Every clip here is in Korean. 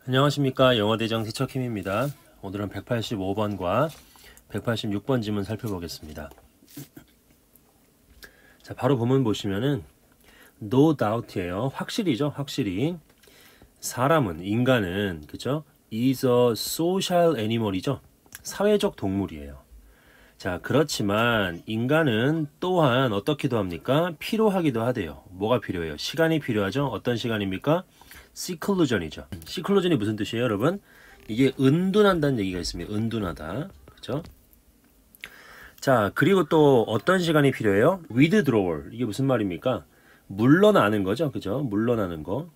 안녕하십니까. 영어대장 티처킴입니다. 오늘은 185번과 186번 지문 살펴보겠습니다. 자, 바로 본문 보시면은 no doubt예요. 확실히죠. 확실히 사람은, 인간은, 그죠? is a social animal이죠. 사회적 동물이에요. 자, 그렇지만 인간은 또한 어떻기도 합니까? 필요하기도 하대요. 뭐가 필요해요? 시간이 필요하죠. 어떤 시간입니까? 시클루전이죠. 시클루전이 무슨 뜻이에요, 여러분? 이게 은둔한다는 얘기가 있습니다. 은둔하다. 그죠? 자, 그리고 또 어떤 시간이 필요해요? withdrawal. 이게 무슨 말입니까? 물러나는 거죠. 그죠? 물러나는 거.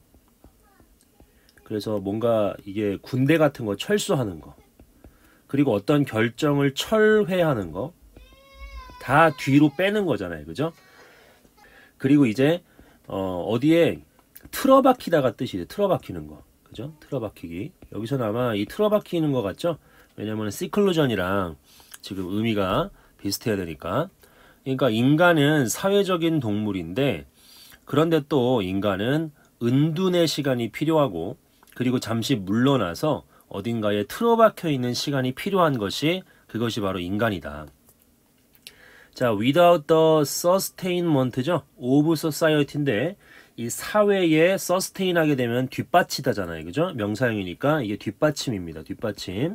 그래서 뭔가 이게 군대 같은 거 철수하는 거. 그리고 어떤 결정을 철회하는 거. 다 뒤로 빼는 거잖아요. 그죠? 그리고 이제 어디에 틀어박히다가 뜻이에요. 틀어박히는 거. 그죠? 틀어박히기. 여기서는 아마 이 틀어박히는 거 같죠? 왜냐면 시클루전이랑 지금 의미가 비슷해야 되니까. 그러니까 인간은 사회적인 동물인데, 그런데 또 인간은 은둔의 시간이 필요하고, 그리고 잠시 물러나서 어딘가에 틀어박혀 있는 시간이 필요한 것이, 그것이 바로 인간이다. 자, without the sustainment죠. of society인데, 이 사회에 sustain 하게 되면 뒷받치다잖아요. 그죠? 명사형이니까 이게 뒷받침입니다. 뒷받침.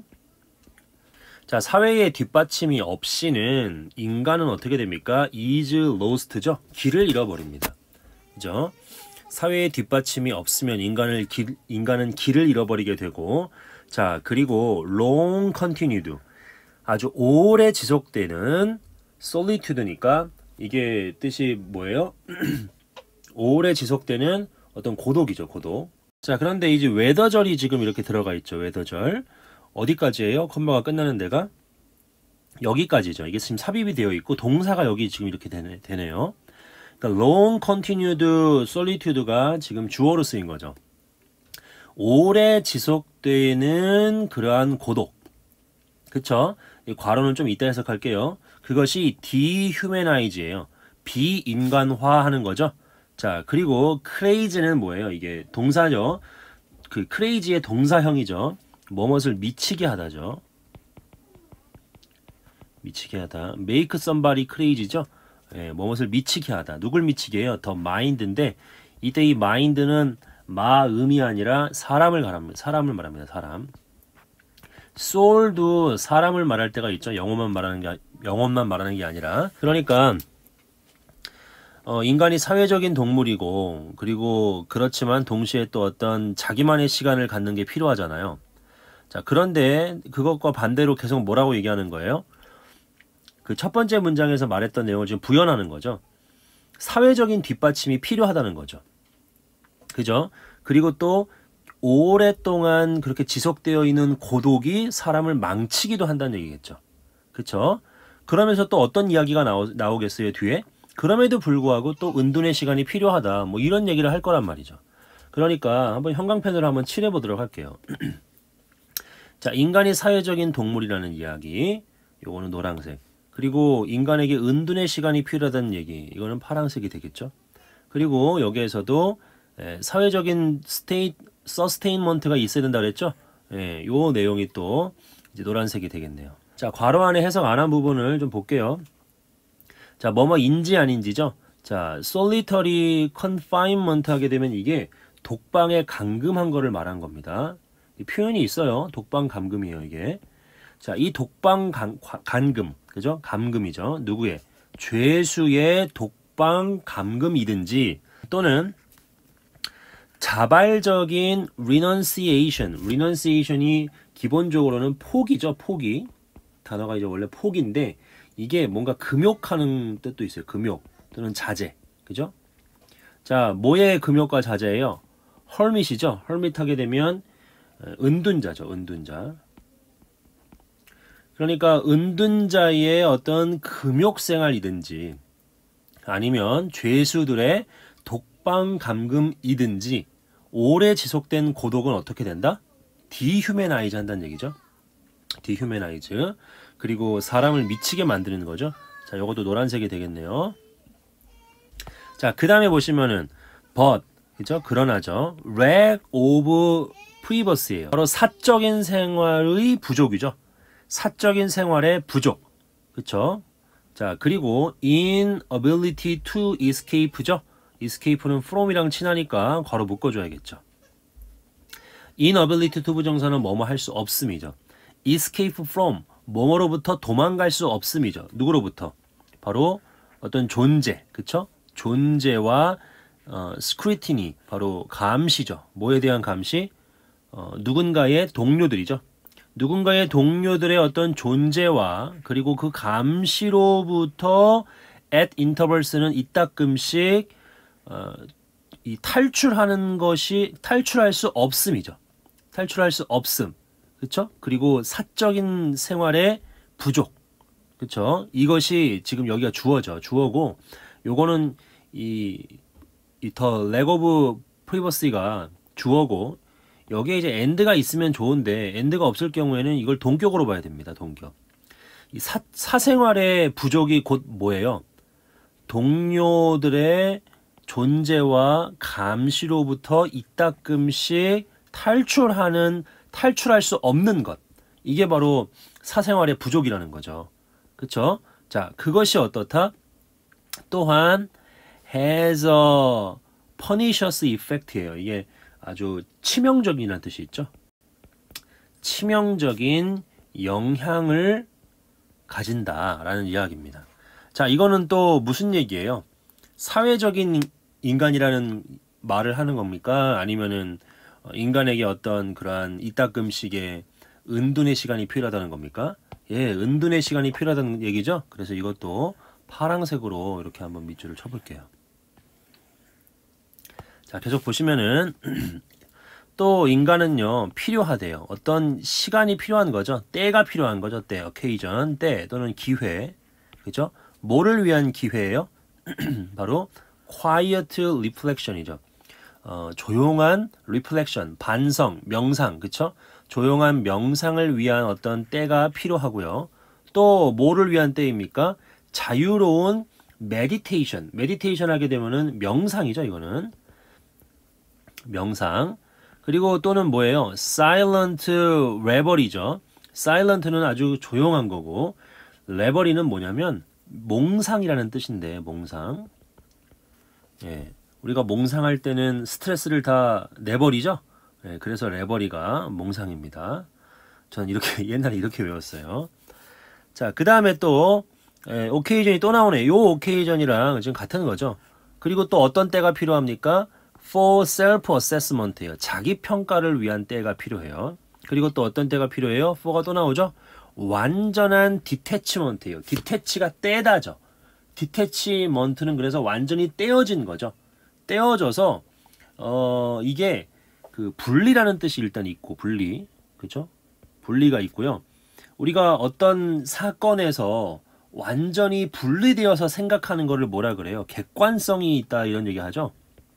자, 사회의 뒷받침이 없이는 인간은 어떻게 됩니까? is lost죠. 길을 잃어버립니다. 그죠? 사회의 뒷받침이 없으면 인간은 길을 잃어버리게 되고, 자, 그리고 long continued, 아주 오래 지속되는 solitude니까 이게 뜻이 뭐예요? 오래 지속되는 어떤 고독이죠, 고독. 자, 그런데 이제 웨더절이 지금 이렇게 들어가 있죠, 웨더절. 어디까지예요? 컴마가 끝나는 데가? 여기까지죠. 이게 지금 삽입이 되어 있고, 동사가 여기 지금 이렇게 되네요. 그러니까 long continued solitude가 지금 주어로 쓰인 거죠. 오래 지속되는 그러한 고독. 그쵸? 이 괄호는 좀 이따 해석할게요. 그것이 dehumanize예요. 비인간화하는 거죠. 자, 그리고 crazy는 뭐예요? 이게 동사죠. 그 crazy의 동사형이죠. 뭐뭇을 미치게 하다죠. 미치게 하다. make somebody crazy죠. 예, 뭐뭇을 미치게 하다. 누굴 미치게 해요? the mind인데, 이때 이 mind는 마음이 아니라 사람을 말합니다. 사람. soul도 사람을 말할 때가 있죠. 영혼만 말하는 게 아니라. 그러니까 인간이 사회적인 동물이고, 그리고 그렇지만 동시에 또 어떤 자기만의 시간을 갖는 게 필요하잖아요. 자, 그런데 그것과 반대로 계속 뭐라고 얘기하는 거예요? 그 첫 번째 문장에서 말했던 내용을 지금 부연하는 거죠. 사회적인 뒷받침이 필요하다는 거죠. 그죠? 그리고 또 오랫동안 그렇게 지속되어 있는 고독이 사람을 망치기도 한다는 얘기겠죠. 그렇죠? 그러면서 또 어떤 이야기가 나오겠어요, 뒤에? 그럼에도 불구하고 또 은둔의 시간이 필요하다. 뭐 이런 얘기를 할 거란 말이죠. 그러니까 한번 형광펜으로 한번 칠해 보도록 할게요. 자, 인간이 사회적인 동물이라는 이야기. 요거는 노란색. 그리고 인간에게 은둔의 시간이 필요하다는 얘기. 이거는 파란색이 되겠죠. 그리고 여기에서도 사회적인 서스테인먼트가 있어야 된다 그랬죠. 예, 요 내용이 또 이제 노란색이 되겠네요. 자, 괄호 안에 해석 안 한 부분을 좀 볼게요. 자, 뭐뭐인지 아닌지죠. 자, solitary confinement 하게 되면 이게 독방에 감금한 거를 말한 겁니다. 이 표현이 있어요. 독방 감금이에요, 이게. 자, 이 독방 감금, 그죠? 감금이죠. 누구의? 죄수의 독방 감금이든지, 또는 자발적인 renunciation이 기본적으로는 포기죠, 포기. 단어가 이제 원래 포기인데, 이게 뭔가 금욕하는 뜻도 있어요. 금욕 또는 자제. 그죠? 자, 뭐의 금욕과 자제예요? 헐밋이죠. 헐밋 하게 되면 은둔자죠. 은둔자. 그러니까 은둔자의 어떤 금욕 생활이든지, 아니면 죄수들의 독방 감금이든지, 오래 지속된 고독은 어떻게 된다? 디휴메나이즈 한다는 얘기죠. 디휴메나이즈. 그리고 사람을 미치게 만드는 거죠. 자, 요것도 노란색이 되겠네요. 자, 그 다음에 보시면은 but, 그죠? 그러나죠. lack of 프리버스예요. 바로 사적인 생활의 부족이죠. 사적인 생활의 부족. 그쵸? 자, 그리고 inability to escape죠. escape는 from이랑 친하니까 괄호 묶어줘야겠죠. inability to 부정사는 뭐뭐 할 수 없음이죠. escape from, 뭐뭐로부터 도망갈 수 없음이죠. 누구로부터? 바로 어떤 존재, 그쵸? 존재와 scrutiny, 바로 감시죠. 뭐에 대한 감시? 누군가의 동료들이죠. 누군가의 동료들의 어떤 존재와 그리고 그 감시로부터 at intervals는 이따금씩 이 탈출하는 것이 탈출할 수 없음이죠. 탈출할 수 없음. 그렇죠? 그리고 사적인 생활의 부족. 그렇죠? 이것이 지금 여기가 주어죠. 주어고 요거는 이 더 leg of privacy가 주어고 여기에 이제 and가 있으면 좋은데 and가 없을 경우에는 이걸 동격으로 봐야 됩니다. 동격. 이 사생활의 부족이 곧 뭐예요? 동료들의 존재와 감시로부터 이따금씩 탈출할 수 없는 것. 이게 바로 사생활의 부족이라는 거죠. 그쵸? 자, 그것이 어떻다? 또한 has a pernicious effect예요. 이게 아주 치명적이라는 뜻이 있죠. 치명적인 영향을 가진다라는 이야기입니다. 자, 이거는 또 무슨 얘기예요? 사회적인 인간이라는 말을 하는 겁니까? 아니면은 인간에게 어떤 그러한 이따금씩의 은둔의 시간이 필요하다는 겁니까? 예, 은둔의 시간이 필요하다는 얘기죠. 그래서 이것도 파란색으로 이렇게 한번 밑줄을 쳐볼게요. 자, 계속 보시면은 또 인간은요 필요하대요. 어떤 시간이 필요한 거죠. 때가 필요한 거죠. 때, occasion, 때 또는 기회, 그죠? 뭐를 위한 기회예요? 바로 quiet reflection이죠. 조용한 reflection, 반성, 명상, 그쵸? 조용한 명상을 위한 어떤 때가 필요하고요. 또 뭐를 위한 때입니까? 자유로운 meditation, meditation 하게 되면은 명상이죠. 이거는 명상. 그리고 또는 뭐예요? silent revelry죠. silent는 아주 조용한 거고 revelry는 뭐냐면 몽상이라는 뜻인데 몽상. 예, 우리가 몽상할 때는 스트레스를 다 내버리죠. 예, 그래서 레버리가 몽상입니다. 저는 이렇게 옛날에 이렇게 외웠어요. 자, 그 다음에 또 오케이전이 또 나오네. 요 오케이전이랑 지금 같은 거죠. 그리고 또 어떤 때가 필요합니까? for self-assessment예요. 자기 평가를 위한 때가 필요해요. 그리고 또 어떤 때가 필요해요? for가 또 나오죠. 완전한 detachment예요. detach가 떼다죠. detachment는 그래서 완전히 떼어진 거죠. 떼어져서 이게 그 분리라는 뜻이 일단 있고 분리, 그렇죠? 분리가 있고요. 우리가 어떤 사건에서 완전히 분리되어서 생각하는 거를 뭐라 그래요? 객관성이 있다 이런 얘기 하죠.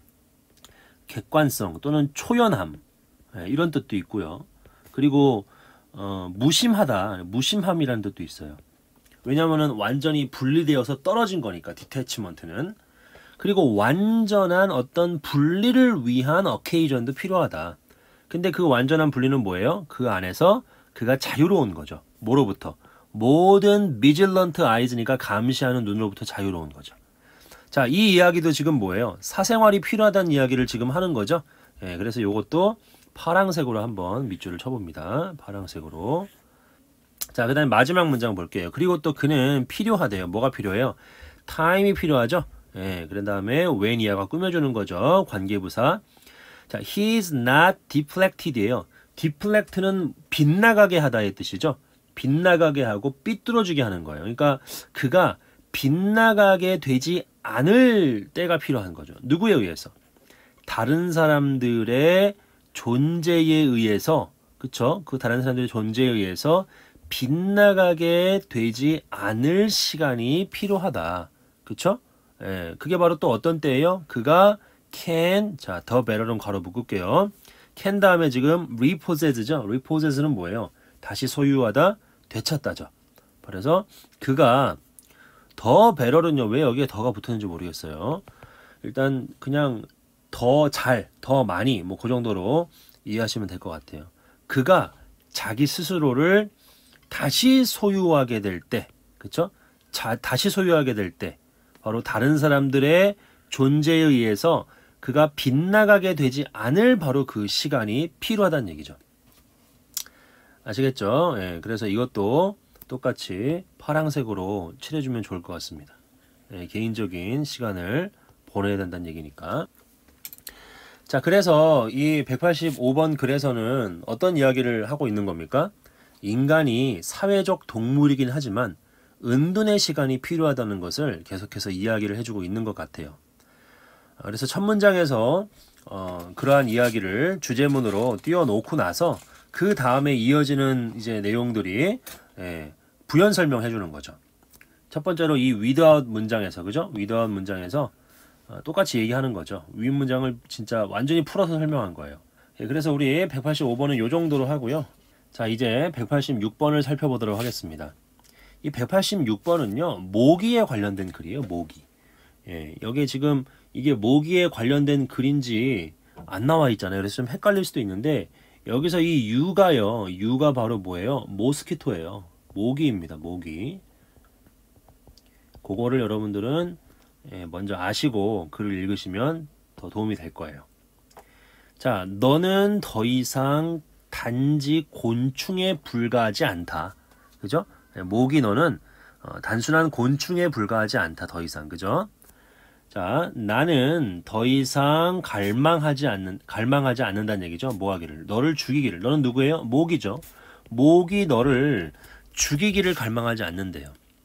객관성 또는 초연함, 이런 뜻도 있고요. 그리고 무심하다, 무심함이라는 뜻도 있어요. 왜냐하면 완전히 분리되어서 떨어진 거니까 디태치먼트는. 그리고 완전한 어떤 분리를 위한 어케이전도 필요하다. 근데 그 완전한 분리는 뭐예요? 그 안에서 그가 자유로운 거죠. 뭐로부터? 모든 vigilant eyes니까 감시하는 눈으로부터 자유로운 거죠. 자, 이 이야기도 지금 뭐예요? 사생활이 필요하다는 이야기를 지금 하는 거죠. 예, 그래서 이것도 파란색으로 한번 밑줄을 쳐봅니다. 파란색으로. 자, 그 다음에 마지막 문장 볼게요. 그리고 또 그는 필요하대요. 뭐가 필요해요? time이 필요하죠. 예, 그런 다음에 when 이하가 꾸며주는 거죠. 관계부사. 자, he is not deflected예요. deflect는 빗나가게 하다의 뜻이죠. 빗나가게 하고 삐뚤어지게 하는 거예요. 그러니까 그가 빗나가게 되지 않을 때가 필요한 거죠. 누구에 의해서? 다른 사람들의 존재에 의해서, 그쵸? 그 다른 사람들의 존재에 의해서 빗나가게 되지 않을 시간이 필요하다. 그쵸? 예, 그게 바로 또 어떤 때예요? 그가 can, 자, 더 better는 괄호 묶을게요. can 다음에 지금 repossess죠. repossess는 뭐예요? 다시 소유하다, 되찾다죠. 그래서 그가 더 better는요, 왜 여기에 더가 붙었는지 모르겠어요. 일단 그냥 더 잘, 더 많이, 뭐 그 정도로 이해하시면 될 것 같아요. 그가 자기 스스로를 다시 소유하게 될 때, 그쵸? 다시 소유하게 될 때, 바로 다른 사람들의 존재에 의해서 그가 빗나가게 되지 않을 바로 그 시간이 필요하다는 얘기죠. 아시겠죠? 예, 그래서 이것도 똑같이 파란색으로 칠해주면 좋을 것 같습니다. 예, 개인적인 시간을 보내야 된다는 얘기니까. 자, 그래서 이 185번 글에서는 어떤 이야기를 하고 있는 겁니까? 인간이 사회적 동물이긴 하지만 은둔의 시간이 필요하다는 것을 계속해서 이야기를 해주고 있는 것 같아요. 그래서 첫 문장에서 그러한 이야기를 주제문으로 띄워놓고 나서 그 다음에 이어지는 이제 내용들이 부연 설명해 주는 거죠. 첫 번째로 이 without 문장에서, 그죠? without 문장에서 똑같이 얘기하는 거죠. 윗 문장을 진짜 완전히 풀어서 설명한 거예요. 그래서 우리 185번은 이 정도로 하고요. 자, 이제 186번을 살펴보도록 하겠습니다. 이 186번은요, 모기에 관련된 글이에요. 모기. 예, 여기에 지금 이게 모기에 관련된 글인지 안 나와 있잖아요. 그래서 좀 헷갈릴 수도 있는데 여기서 이 U가요. U가 바로 뭐예요? 모스키토예요. 모기입니다. 모기. 그거를 여러분들은 먼저 아시고 글을 읽으시면 더 도움이 될 거예요. 자, 너는 더 이상 단지 곤충에 불과하지 않다. 그죠? 모기 너는 단순한 곤충에 불과하지 않다. 더 이상. 그죠? 자, 나는 더 이상 갈망하지 않는다는 얘기죠. 뭐 하기를? 너를 죽이기를. 너는 누구예요? 모기죠. 모기 너를 죽이기를 갈망하지 않는데요.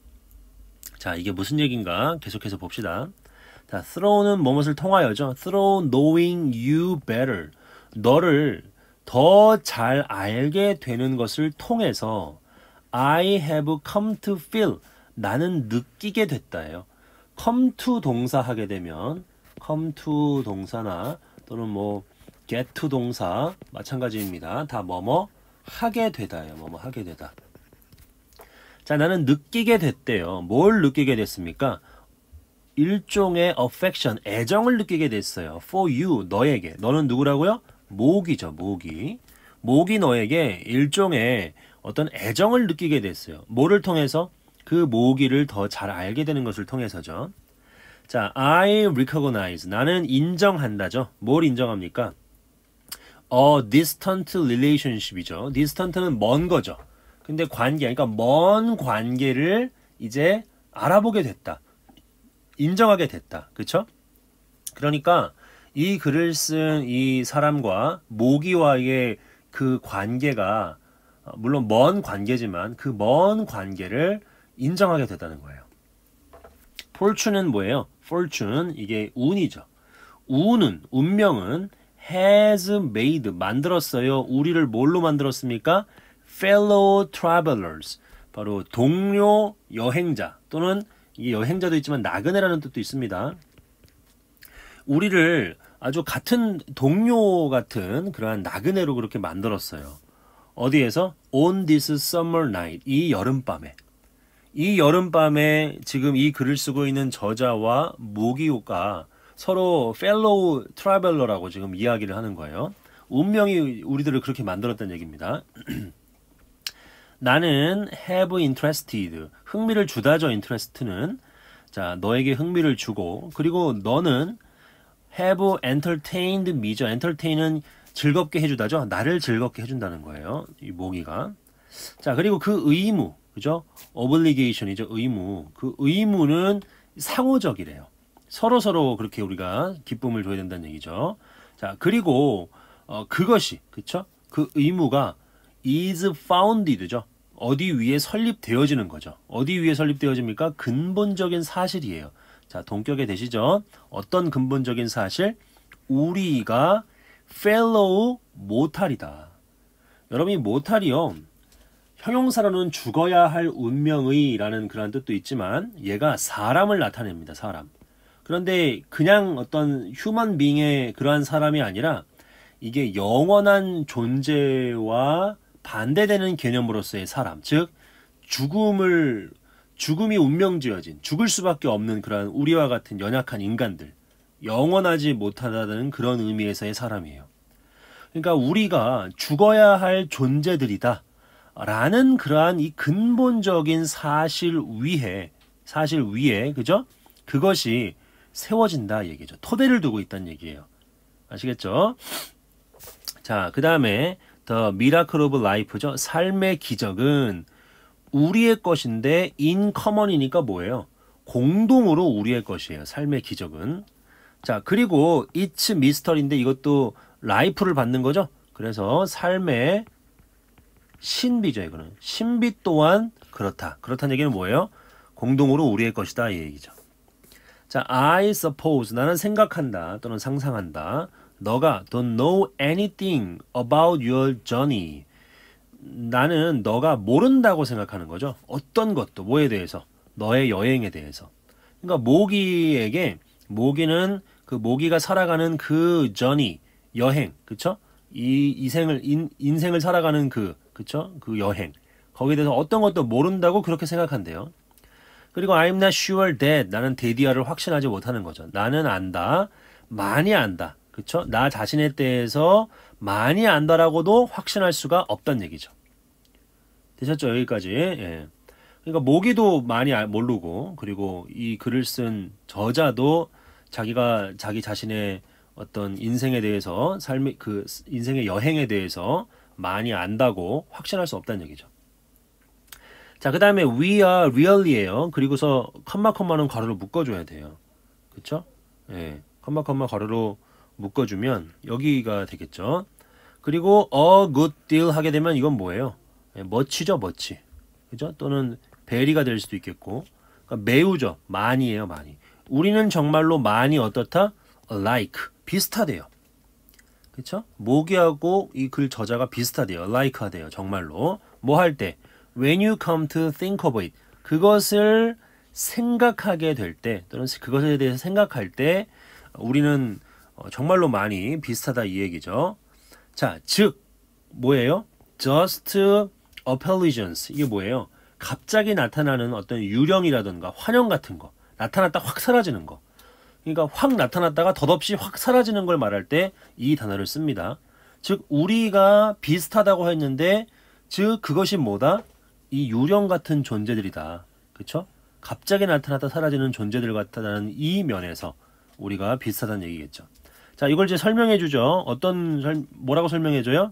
자, 이게 무슨 얘기인가? 계속해서 봅시다. 자, throw는 무엇을 통하여죠? through knowing you better. 너를 더 잘 알게 되는 것을 통해서 I have come to feel. 나는 느끼게 됐다예요. come to 동사 하게 되면 come to 동사나 또는 뭐 get to 동사 마찬가지입니다. 다 뭐뭐 하게 되다예요. 뭐뭐 하게 되다. 자, 나는 느끼게 됐대요. 뭘 느끼게 됐습니까? 일종의 affection, 애정을 느끼게 됐어요. for you, 너에게. 너는 누구라고요? 모기죠, 모기. 모기 너에게 일종의 어떤 애정을 느끼게 됐어요. 뭐를 통해서? 그 모기를 더 잘 알게 되는 것을 통해서죠. 자, I recognize. 나는 인정한다죠. 뭘 인정합니까? distant relationship이죠. distant는 먼 거죠. 근데 관계, 그러니까 먼 관계를 이제 알아보게 됐다. 인정하게 됐다. 그쵸? 그러니까 이 글을 쓴 이 사람과 모기와의 그 관계가 물론 먼 관계지만 그 먼 관계를 인정하게 됐다는 거예요. fortune은 뭐예요? fortune 이게 운이죠. 운명은 has made 만들었어요. 우리를 뭘로 만들었습니까? fellow travelers 바로 동료 여행자 또는 이게 여행자도 있지만 나그네라는 뜻도 있습니다. 우리를 아주 같은 동료 같은 그러한 나그네로 그렇게 만들었어요. 어디에서? On this summer night 이 여름밤에 지금 이 글을 쓰고 있는 저자와 모기가 서로 fellow traveler라고 지금 이야기를 하는 거예요. 운명이 우리들을 그렇게 만들었다는 얘기입니다. 나는 have interested 흥미를 주다죠. interest는 자 너에게 흥미를 주고 그리고 너는 have entertained me죠. entertain은 즐겁게 해주다죠. 나를 즐겁게 해준다는 거예요. 이 모기가 자 그리고 그 의무 그죠? obligation이죠. 의무 그 의무는 상호적이래요. 서로 그렇게 우리가 기쁨을 줘야 된다는 얘기죠. 자 그리고 그것이 그쵸? 그 의무가 is founded죠. 어디 위에 설립되어지는 거죠. 어디 위에 설립되어집니까? 근본적인 사실이에요. 자, 동격에 되시죠? 어떤 근본적인 사실? 우리가 fellow mortal이다. 여러분이 mortal이요. 형용사로는 죽어야 할 운명의 라는 그런 뜻도 있지만 얘가 사람을 나타냅니다. 사람. 그런데 그냥 어떤 휴먼 빙의 그러한 사람이 아니라 이게 영원한 존재와 반대되는 개념으로서의 사람, 즉 죽음이 운명지어진 죽을 수밖에 없는 그런 우리와 같은 연약한 인간들, 영원하지 못하다는 그런 의미에서의 사람이에요. 그러니까 우리가 죽어야 할 존재들이다 라는 그러한 이 근본적인 사실 위에 그죠? 그것이 세워진다 얘기죠. 토대를 두고 있다는 얘기예요. 아시겠죠? 자, 그 다음에 The Miracle of Life죠. 삶의 기적은 우리의 것인데 in common이니까 뭐예요? 공동으로 우리의 것이에요. 삶의 기적은. 자, 그리고 it's mystery인데 이것도 life를 받는 거죠. 그래서 삶의 신비죠. 이거는 신비 또한 그렇다. 그렇다는 얘기는 뭐예요? 공동으로 우리의 것이다 이 얘기죠. 자, I suppose 나는 생각한다 또는 상상한다. 너가 don't know anything about your journey. 나는 너가 모른다고 생각하는 거죠. 어떤 것도 뭐에 대해서? 너의 여행에 대해서. 그러니까 모기에게 모기는 그 모기가 살아가는 그 journey 여행, 그쵸? 인생을 살아가는 그쵸? 그 여행. 거기에 대해서 어떤 것도 모른다고 그렇게 생각한대요. 그리고 I'm not sure that 나는 데디아를 확신하지 못하는 거죠. 나는 안다. 많이 안다. 그쵸? 나 자신에 대해서 많이 안다라고도 확신할 수가 없다는 얘기죠. 되셨죠? 여기까지. 예. 그러니까 모기도 많이 모르고 그리고 이 글을 쓴 저자도 자기가 자기 자신의 어떤 인생에 대해서 삶의 그 인생의 여행에 대해서 많이 안다고 확신할 수 없다는 얘기죠. 자, 그 다음에 we are really예요. 그리고서 컴마는 괄호로 묶어줘야 돼요. 그쵸? 예, 컴마 괄호로 묶어주면 여기가 되겠죠. 그리고 a good deal 하게 되면 이건 뭐예요? 예, much죠, much. 그죠? 또는 very가 될 수도 있겠고. 그러니까 매우죠. 많이예요, 많이. 우리는 정말로 많이 어떻다? alike. 비슷하대요. 그쵸? 모기하고 이 글 저자가 비슷하대요. alike 하대요. 정말로. 뭐 할 때? When you come to think of it. 그것을 생각하게 될 때, 또는 그것에 대해서 생각할 때, 우리는 정말로 많이 비슷하다 이 얘기죠. 자, 즉, 뭐예요? Just appellations. 이게 뭐예요? 갑자기 나타나는 어떤 유령이라든가 환영 같은 거. 나타났다 확 사라지는 거. 그러니까 확 나타났다가 덧없이 확 사라지는 걸 말할 때 이 단어를 씁니다. 즉 우리가 비슷하다고 했는데 즉 그것이 뭐다? 이 유령 같은 존재들이다. 그렇죠? 갑자기 나타났다 사라지는 존재들 같다는 이 면에서 우리가 비슷하다는 얘기겠죠. 자, 이걸 이제 설명해 주죠. 뭐라고 설명해 줘요?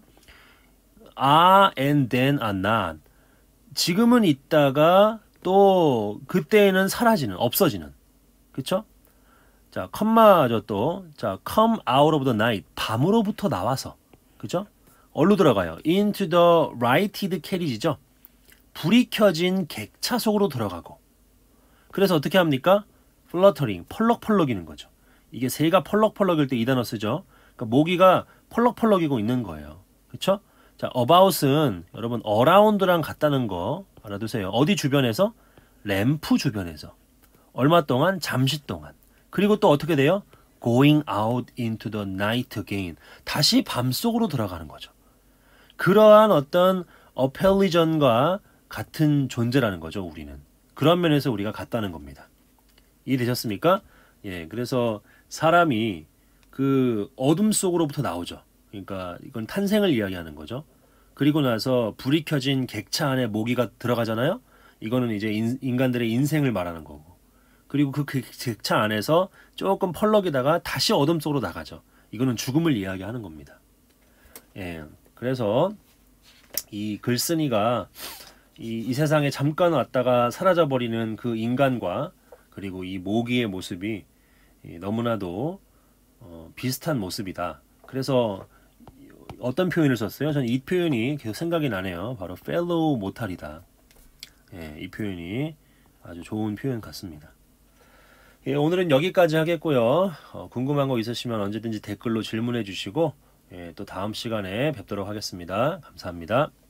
are and then are not. 지금은 있다가 또 그때는 사라지는, 없어지는. 그렇죠? 자, 컴마죠 또. 자, come out of the night. 밤으로부터 나와서. 그죠? 어디로 들어가요? into the lighted carriage죠. 불이 켜진 객차 속으로 들어가고. 그래서 어떻게 합니까? fluttering. 펄럭펄럭이는 거죠. 이게 새가 펄럭펄럭일 때 이 단어 쓰죠. 그러니까 모기가 펄럭펄럭이고 있는 거예요. 그쵸? 자, about은 여러분 around랑 같다는 거 알아두세요. 어디 주변에서? 램프 주변에서. 얼마 동안? 잠시 동안. 그리고 또 어떻게 돼요? going out into the night again. 다시 밤속으로 들어가는 거죠. 그러한 어떤 apparition과 같은 존재라는 거죠, 우리는. 그런 면에서 우리가 같다는 겁니다. 이해되셨습니까? 예, 그래서 사람이 그 어둠 속으로부터 나오죠. 그러니까 이건 탄생을 이야기하는 거죠. 그리고 나서 불이 켜진 객차 안에 모기가 들어가잖아요. 이거는 이제 인간들의 인생을 말하는 거고. 그리고 그 객차 안에서 조금 펄럭이다가 다시 어둠 속으로 나가죠. 이거는 죽음을 이야기하는 겁니다. 예, 그래서 이 글쓴이가 이 세상에 잠깐 왔다가 사라져버리는 그 인간과 그리고 이 모기의 모습이 너무나도 비슷한 모습이다. 그래서 어떤 표현을 썼어요? 저는 이 표현이 계속 생각이 나네요. 바로 fellow mortal이다. 예, 이 표현이 아주 좋은 표현 같습니다. 예, 오늘은 여기까지 하겠고요. 궁금한 거 있으시면 언제든지 댓글로 질문해 주시고 또 다음 시간에 뵙도록 하겠습니다. 감사합니다.